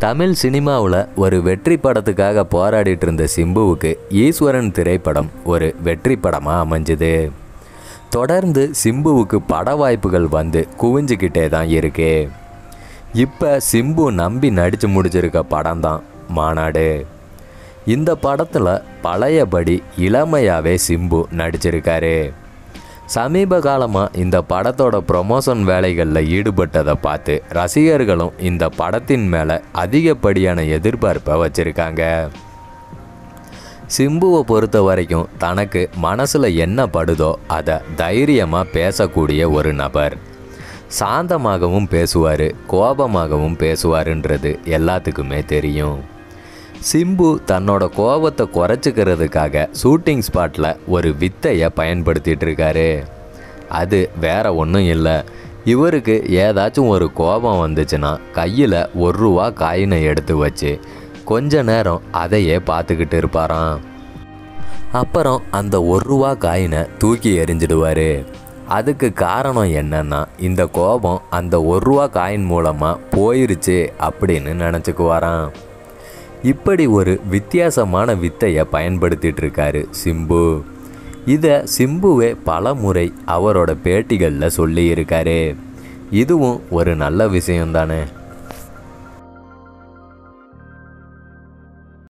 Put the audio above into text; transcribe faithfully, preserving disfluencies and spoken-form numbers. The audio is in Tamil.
தமிழ் சினிமாவில் ஒரு வெற்றி படத்துக்காக போராடிட்டு இருந்த சிம்புவுக்கு ஈஸ்வரன் திரைப்படம் ஒரு வெற்றி படமாக அமைஞ்சுது. தொடர்ந்து சிம்புவுக்கு பட வாய்ப்புகள் வந்து குவிஞ்சிக்கிட்டே தான் இருக்கு. இப்போ சிம்பு நம்பி நடித்து முடிச்சிருக்க படம் தான் மாநாடு. இந்த படத்தில் பழையபடி இளமையாகவே சிம்பு நடிச்சிருக்காரு. சமீப காலமாக இந்த படத்தோட ப்ரொமோஷன் வேலைகளில் ஈடுபட்டதை பார்த்து ரசிகர்களும் இந்த படத்தின் மேலே அதிகப்படியான எதிர்பார்ப்பை வச்சுருக்காங்க. சிம்புவை பொறுத்த வரைக்கும் தனக்கு மனசில் என்ன படுதோ அதை தைரியமாக பேசக்கூடிய ஒரு நபர். சாந்தமாகவும் பேசுவார், கோபமாகவும் பேசுவாருன்றது எல்லாத்துக்குமே தெரியும். சிம்பு தன்னோட கோபத்தை குறைச்சிக்கிறதுக்காக ஷூட்டிங் ஸ்பாட்டில் ஒரு வித்தையை பயன்படுத்திகிட்டு இருக்காரு. அது வேற ஒன்றும் இல்லை, இவருக்கு ஏதாச்சும் ஒரு கோபம் வந்துச்சுன்னா கையில் ஒரு ரூபா காயினை எடுத்து வச்சு கொஞ்ச நேரம் அதையே பார்த்துக்கிட்டு இருப்பாராம். அப்புறம் அந்த ஒரு ரூபா காயினை தூக்கி எறிஞ்சிடுவார். அதுக்கு காரணம் என்னன்னா இந்த கோபம் அந்த ஒரு ரூபா காயின் மூலமாக போயிருச்சு அப்படின்னு நினச்சிக்குவாராம். இப்படி ஒரு வித்தியாசமான வித்தையை பயன்படுத்திகிட்டு இருக்காரு சிம்பு. இதை சிம்புவே பல முறை அவரோட பேட்டிகளில் சொல்லியிருக்காரு. இதுவும் ஒரு நல்ல விஷயம்தானே.